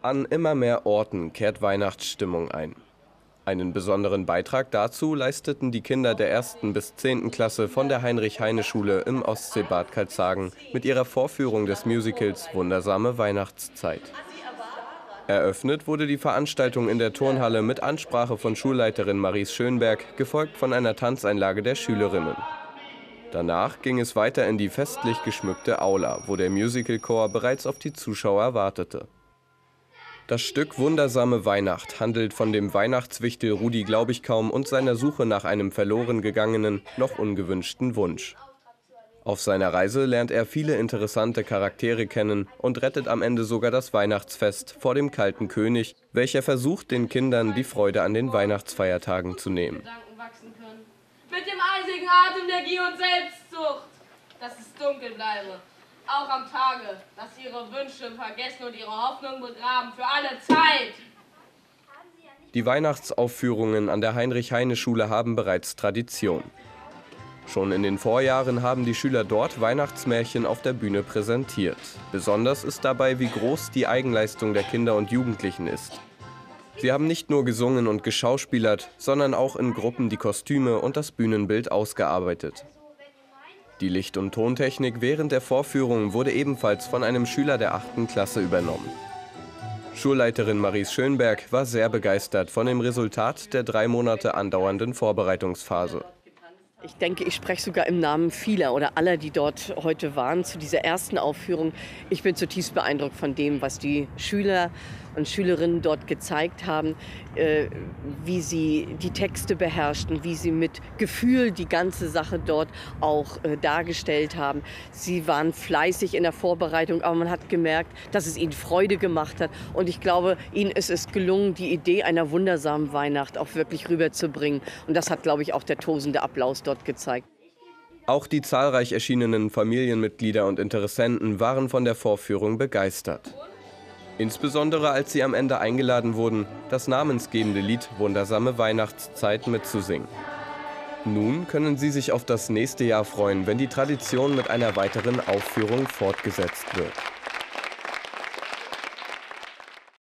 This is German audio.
An immer mehr Orten kehrt Weihnachtsstimmung ein. Einen besonderen Beitrag dazu leisteten die Kinder der 1. bis 10. Klasse von der Heinrich-Heine-Schule im Ostseebad Karlshagen mit ihrer Vorführung des Musicals Wundersame Weihnachtszeit. Eröffnet wurde die Veranstaltung in der Turnhalle mit Ansprache von Schulleiterin Maries Schönberg, gefolgt von einer Tanzeinlage der Schülerinnen. Danach ging es weiter in die festlich geschmückte Aula, wo der Musicalchor bereits auf die Zuschauer wartete. Das Stück Wundersame Weihnacht handelt von dem Weihnachtswichtel Rudi Glaubigkaum und seiner Suche nach einem verloren gegangenen, noch ungewünschten Wunsch. Auf seiner Reise lernt er viele interessante Charaktere kennen und rettet am Ende sogar das Weihnachtsfest vor dem kalten König, welcher versucht, den Kindern die Freude an den Weihnachtsfeiertagen zu nehmen. Mit dem eisigen Atem der Gier und Selbstsucht, dass es dunkel bleibe. Auch am Tage, dass ihre Wünsche vergessen und ihre Hoffnung begraben für alle Zeit. Die Weihnachtsaufführungen an der Heinrich-Heine-Schule haben bereits Tradition. Schon in den Vorjahren haben die Schüler dort Weihnachtsmärchen auf der Bühne präsentiert. Besonders ist dabei, wie groß die Eigenleistung der Kinder und Jugendlichen ist. Sie haben nicht nur gesungen und geschauspielert, sondern auch in Gruppen die Kostüme und das Bühnenbild ausgearbeitet. Die Licht- und Tontechnik während der Vorführung wurde ebenfalls von einem Schüler der 8. Klasse übernommen. Schulleiterin Maries Schönberg war sehr begeistert von dem Resultat der 3 Monate andauernden Vorbereitungsphase. Ich denke, ich spreche sogar im Namen vieler oder aller, die dort heute waren, zu dieser ersten Aufführung. Ich bin zutiefst beeindruckt von dem, was die Schüler und Schülerinnen dort gezeigt haben, wie sie die Texte beherrschten, wie sie mit Gefühl die ganze Sache dort auch dargestellt haben. Sie waren fleißig in der Vorbereitung, aber man hat gemerkt, dass es ihnen Freude gemacht hat. Und ich glaube, ihnen ist es gelungen, die Idee einer wundersamen Weihnacht auch wirklich rüberzubringen. Und das hat, glaube ich, auch der tosende Applaus dort gezeigt. Auch die zahlreich erschienenen Familienmitglieder und Interessenten waren von der Vorführung begeistert. Insbesondere als sie am Ende eingeladen wurden, das namensgebende Lied Wundersame Weihnachtszeit mitzusingen. Nun können sie sich auf das nächste Jahr freuen, wenn die Tradition mit einer weiteren Aufführung fortgesetzt wird.